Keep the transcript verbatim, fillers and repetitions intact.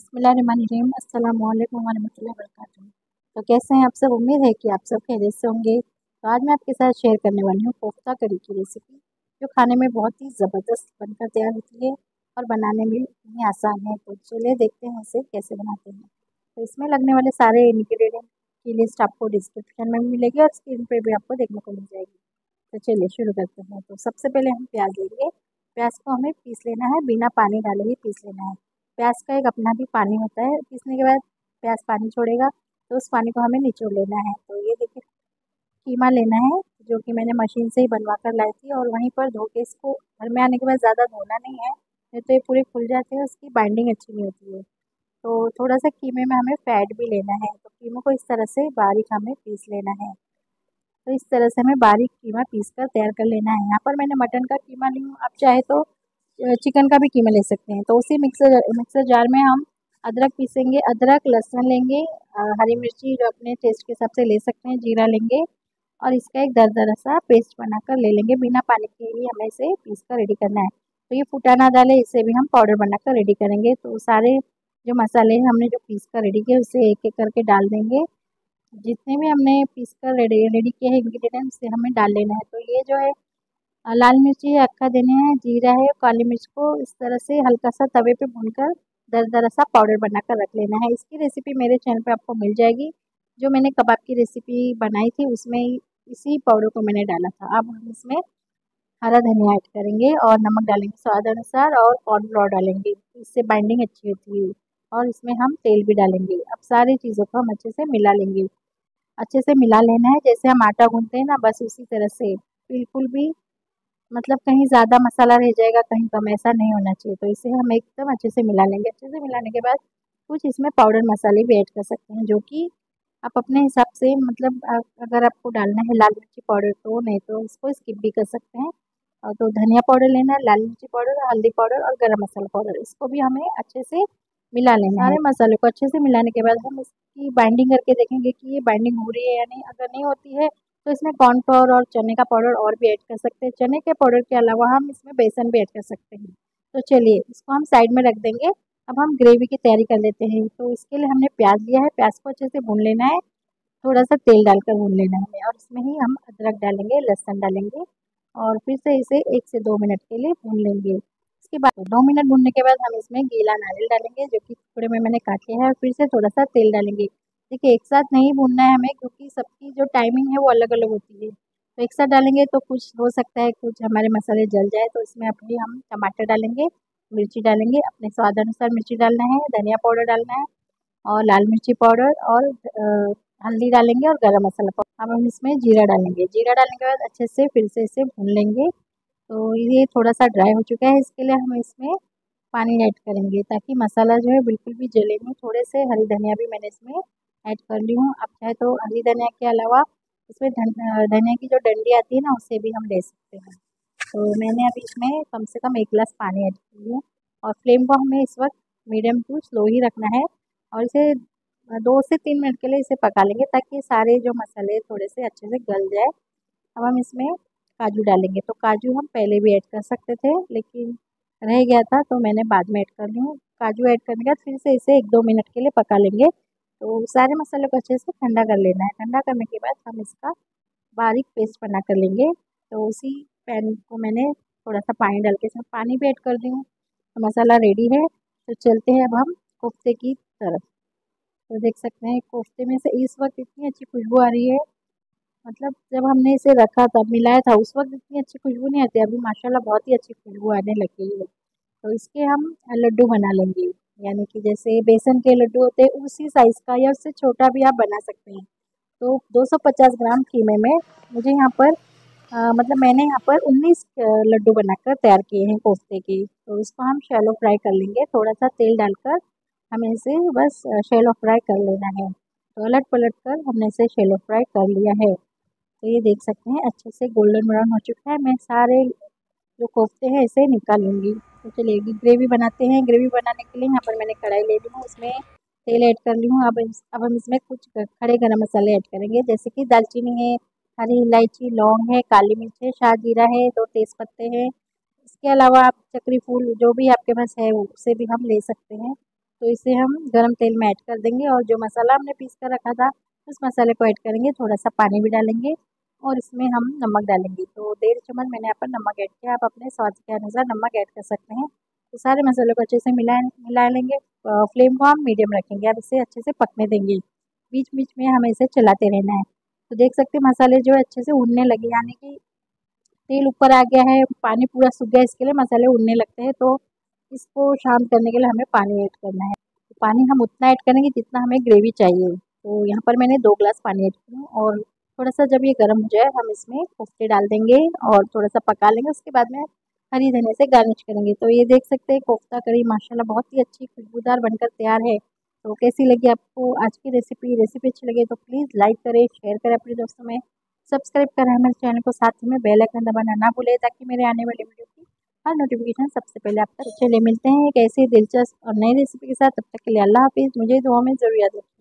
बिस्मिल्लाहिर्रहमानिर्रहीम, अस्सलाम वालेकुम वरहमतुल्लाहि वबरकातुहू। तो कैसे हैं आप सब? उम्मीद है कि आप सब खैरियत से होंगे। तो आज मैं आपके साथ शेयर करने वाली हूँ कोफ्ता करी की रेसिपी, जो खाने में बहुत ही ज़बरदस्त बनकर तैयार होती है और बनाने में इतनी आसान है। तो चलिए देखते हैं इसे कैसे बनाते हैं। तो इसमें लगने वाले सारे इंग्रेडिएंट की लिस्ट आपको डिस्क्रिप्शन में भी मिलेगी और स्क्रीन पर भी आपको देखने को मिल जाएगी। तो चलिए शुरू करते हैं। तो सबसे पहले हम प्याज लेंगे। प्याज को हमें पीस लेना है, बिना पानी डाले ही पीस लेना है। प्याज का एक अपना भी पानी होता है, पीसने के बाद प्याज पानी छोड़ेगा तो उस पानी को हमें निचोड़ लेना है। तो ये देखिए कीमा लेना है, जो कि मैंने मशीन से ही बनवा कर लाई थी, और वहीं पर धो के इसको घर में आने के बाद ज़्यादा धोना नहीं है, नहीं तो ये पूरे फूल जाते हैं, उसकी बाइंडिंग अच्छी नहीं होती है। तो थोड़ा सा कीमे में हमें फैट भी लेना है। तो कीमों को इस तरह से बारीक हमें पीस लेना है। तो इस तरह से हमें बारीक कीमा पीस कर तैयार कर लेना है। यहाँ पर मैंने मटन का कीमा ली हूँ, आप चाहे तो चिकन का भी कीमा ले सकते हैं। तो उसी मिक्सर मिक्सर जार में हम अदरक पीसेंगे। अदरक, लहसुन लेंगे, हरी मिर्ची जो अपने टेस्ट के हिसाब से ले सकते हैं, जीरा लेंगे और इसका एक दरदरा सा पेस्ट बनाकर ले लेंगे। बिना पानी के ही हमें इसे पीस कर रेडी करना है। तो ये फूटा ना डाले, इसे भी हम पाउडर बनाकर रेडी करेंगे। तो सारे जो मसाले हमने जो पीस कर रेडी किए उसे एक एक करके डाल देंगे। जितने भी हमने पीस कर रेडी रेडी किए हैं इंग्रेडिएंट्स से हमें डाल लेना है। तो ये जो है लाल मिर्ची है, अक्खा देने हैं, जीरा है, काली मिर्च को इस तरह से हल्का सा तवे पे भूनकर दरदरा सा पाउडर बनाकर रख लेना है। इसकी रेसिपी मेरे चैनल पे आपको मिल जाएगी। जो मैंने कबाब की रेसिपी बनाई थी उसमें इसी पाउडर को मैंने डाला था। अब हम इसमें हरा धनिया ऐड करेंगे और नमक डालेंगे स्वाद अनुसार और कॉर्नफ्लोर डालेंगे, इससे बाइंडिंग अच्छी होती है। और इसमें हम तेल भी डालेंगे। अब सारी चीज़ों को हम अच्छे से मिला लेंगे। अच्छे से मिला लेना है, जैसे हम आटा गूंथते हैं ना, बस उसी तरह से। बिल्कुल भी मतलब कहीं ज़्यादा मसाला रह जाएगा, कहीं कम, ऐसा नहीं होना चाहिए। तो इसे हम एकदम अच्छे से मिला लेंगे। अच्छे से मिलाने के बाद कुछ इसमें पाउडर मसाले भी ऐड कर सकते हैं, जो कि आप अपने हिसाब से, मतलब अगर आपको डालना है लाल मिर्ची पाउडर तो, नहीं तो इसको स्किप भी कर सकते हैं। और तो धनिया पाउडर लेना है, लाल मिर्ची पाउडर, हल्दी पाउडर और गरम मसाला पाउडर, इसको भी हमें अच्छे से मिला लेना है। सारे मसालों को अच्छे से मिलाने के बाद हम इसकी बाइंडिंग करके देखेंगे कि ये बाइंडिंग हो रही है या नहीं। अगर नहीं होती है तो इसमें कॉर्नफ्लोर और चने का पाउडर और भी ऐड कर सकते हैं। चने के पाउडर के अलावा हम इसमें बेसन भी ऐड कर सकते हैं। तो चलिए इसको हम साइड में रख देंगे। अब हम ग्रेवी की तैयारी कर लेते हैं। तो इसके लिए हमने प्याज लिया है, प्याज को अच्छे से भून लेना है। थोड़ा सा तेल डालकर भून लेना है हमें, और इसमें ही हम अदरक डालेंगे, लहसुन डालेंगे और फिर से इसे एक से दो मिनट के लिए भून लेंगे। इसके बाद दो मिनट भूनने के बाद हम इसमें गीला नारियल डालेंगे, जो कि टुकड़े में मैंने काट लिया है, और फिर से थोड़ा सा तेल डालेंगे। देखिए एक साथ नहीं भूनना है हमें, क्योंकि सबकी जो टाइमिंग है वो अलग अलग होती है। तो एक साथ डालेंगे तो कुछ हो सकता है कुछ हमारे मसाले जल जाए। तो इसमें अपनी हम टमाटर डालेंगे, मिर्ची डालेंगे, अपने स्वाद अनुसार मिर्ची डालना है, धनिया पाउडर डालना है और लाल मिर्ची पाउडर और हल्दी डालेंगे और गरम मसाला पाउडर। अब हम इसमें जीरा डालेंगे। जीरा डालने के बाद अच्छे से फिर से इसे भून लेंगे। तो ये थोड़ा सा ड्राई हो चुका है, इसके लिए हम इसमें पानी ऐड करेंगे, ताकि मसाला जो है बिल्कुल भी जले नहीं। थोड़े से हरी धनिया भी मैंने इसमें ऐड कर ली हूँ। आप चाहे तो हरी धनिया के अलावा इसमें धन धनिया की जो डंडी आती है ना, उसे भी हम ले सकते हैं। तो मैंने अभी इसमें कम से कम एक गिलास पानी ऐड की है, और फ्लेम को हमें इस वक्त मीडियम टू स्लो ही रखना है, और इसे दो से तीन मिनट के लिए इसे पका लेंगे, ताकि सारे जो मसाले थोड़े से अच्छे से गल जाए। अब हम इसमें काजू डालेंगे। तो काजू हम पहले भी ऐड कर सकते थे, लेकिन रह गया था तो मैंने बाद में ऐड कर ली हूँ। काजू ऐड करने के बाद फिर से इसे एक दो मिनट के लिए पका लेंगे। तो सारे मसाले को अच्छे से ठंडा कर लेना है। ठंडा करने के बाद हम इसका बारीक पेस्ट बना कर लेंगे। तो उसी पैन को मैंने थोड़ा सा पानी डाल के इसमें पानी भी ऐड कर दी हूँ। तो मसाला रेडी है। तो चलते हैं अब हम कोफ्ते की तरफ। तो देख सकते हैं कोफ्ते में से इस वक्त इतनी अच्छी खुशबू आ रही है, मतलब जब हमने इसे रखा था, मिलाया था, उस वक्त इतनी अच्छी खुशबू नहीं आती। अभी माशाल्लाह बहुत ही अच्छी खुशबू आने लगी है। तो इसके हम लड्डू बना लेंगे, यानी कि जैसे बेसन के लड्डू होते हैं उसी साइज़ का, या उससे छोटा भी आप बना सकते हैं। तो दो सौ पचास ग्राम कीमे में मुझे यहाँ पर आ, मतलब मैंने यहाँ पर उन्नीस लड्डू बनाकर तैयार किए हैं कोफ्ते के। तो इसको हम शैलो फ्राई कर लेंगे। थोड़ा सा तेल डालकर हमें इसे बस शैलो फ्राई कर लेना है। तो उलट पलट कर हमने इसे शैलो फ्राई कर लिया है। तो ये देख सकते हैं अच्छे से गोल्डन ब्राउन हो चुका है। मैं सारे जो कोफ्ते हैं इसे निकालूंगी। तो चलिए ग्रेवी बनाते हैं। ग्रेवी बनाने के लिए यहाँ पर मैंने कढ़ाई ले ली हूँ, उसमें तेल ऐड कर ली हूँ। अब अब हम इसमें कुछ खड़े गरम मसाले ऐड करेंगे, जैसे कि दालचीनी है, हरी इलायची, लौंग है, काली मिर्च है, शाहजीरा है, दो तेज़ पत्ते हैं। इसके अलावा आप चक्री फूल जो भी आपके पास है उसे भी हम ले सकते हैं। तो इसे हम गरम तेल में ऐड कर देंगे और जो मसाला हमने पीस कर रखा था उस मसाले को ऐड करेंगे, थोड़ा सा पानी भी डालेंगे और इसमें हम नमक डालेंगे। तो डेढ़ चम्मच मैंने यहाँ पर नमक ऐड किया, आप अपने स्वाद के अनुसार नमक ऐड कर सकते हैं। तो सारे मसालों को अच्छे से मिला मिला लेंगे। फ्लेम को हम मीडियम रखेंगे, अब इसे अच्छे से पकने देंगे, बीच बीच में हमें इसे चलाते रहना है। तो देख सकते हैं मसाले जो है अच्छे से उड़ने लगे, यानी कि तेल ऊपर आ गया है, पानी पूरा सूख गया, इसके लिए मसाले उड़ने लगते हैं। तो इसको शांत करने के लिए हमें पानी ऐड करना है। तो पानी हम उतना ऐड करेंगे जितना हमें ग्रेवी चाहिए। तो यहाँ पर मैंने दो ग्लास पानी ऐड किया और थोड़ा सा जब ये गर्म हो जाए हम इसमें कोफ्ते डाल देंगे और थोड़ा सा पका लेंगे। उसके बाद में हरी धनिया से गार्निश करेंगे। तो ये देख सकते हैं कोफ्ता करी माशाल्लाह बहुत ही अच्छी खुशबूदार बनकर तैयार है। तो कैसी लगी आपको आज की रेसिपी? रेसिपी अच्छी लगे तो प्लीज़ लाइक करें, शेयर करें अपने दोस्तों में, सब्सक्राइब करें हमारे चैनल को, साथ ही में बेल आइकन दबाना ना भूलें ताकि मेरे आने वाली वीडियो की हर नोटिफिकेशन सबसे पहले आप तक। चलिए मिलते हैं एक ऐसी दिलचस्प और नई रेसिपी के साथ, तब तक के लिए अल्लाह हाफिज़। मुझे दुआ में ज़रूर याद रखें।